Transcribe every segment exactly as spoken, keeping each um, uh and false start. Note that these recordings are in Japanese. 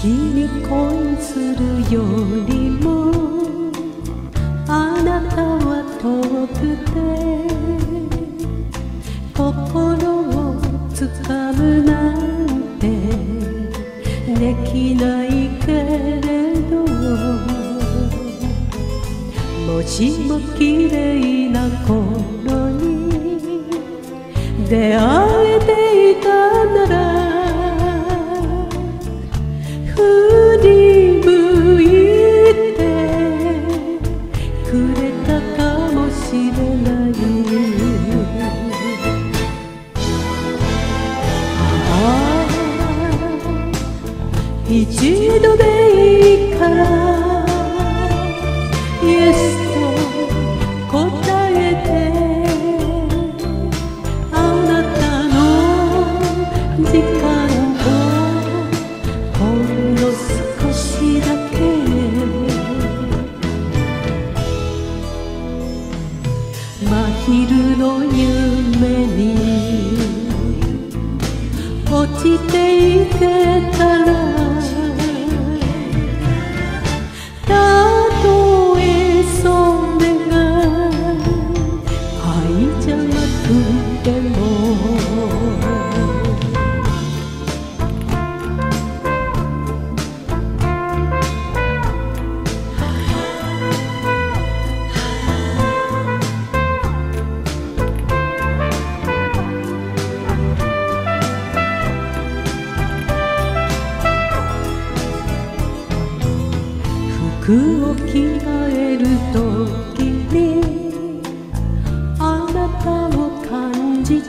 月に恋するよりもあなたは遠くて心をつかむなんてできないけれどもしも綺麗な頃に出会えていたなら振り向いてくれたかもしれないああ一度でいいからイエスと答えてあなたの時間ほんの少しだけ真昼の夢に落ちていけたらたとえそれが愛じゃなくても服を着替えるときにあなたを感じて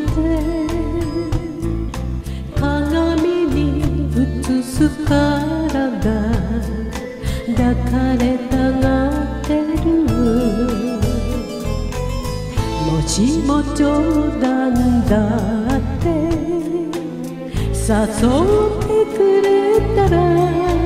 鏡に映す体抱かれたがってるもしも冗談だって誘ってくれたら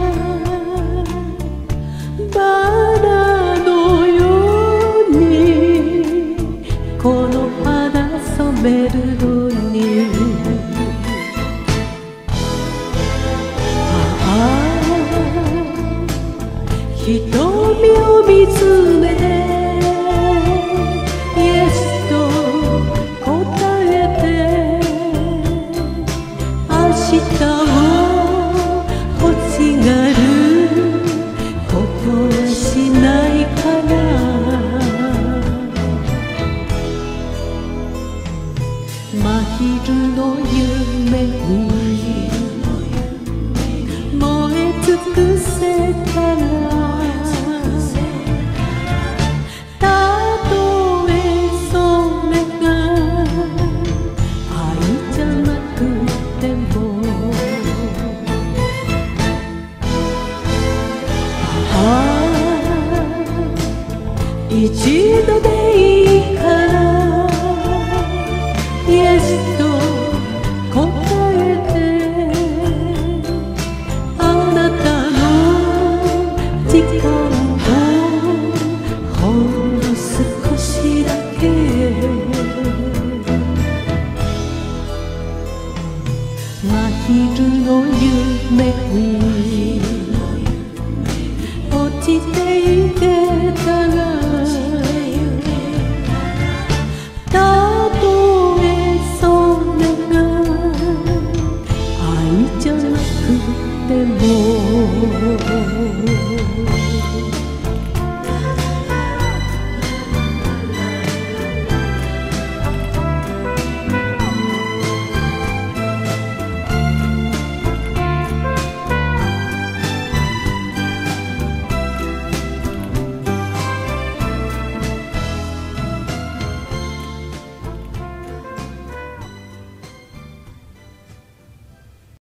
バラのようにこの肌染めるのにああ瞳を見つめてイエスと答えて明日を欲しがるしないから真昼の夢に燃え尽くせたらたとえそれが愛じゃなくても一度でいいからイエスと答えてあなたの時間をほんの少しだけ真昼の夢に落ちていけたら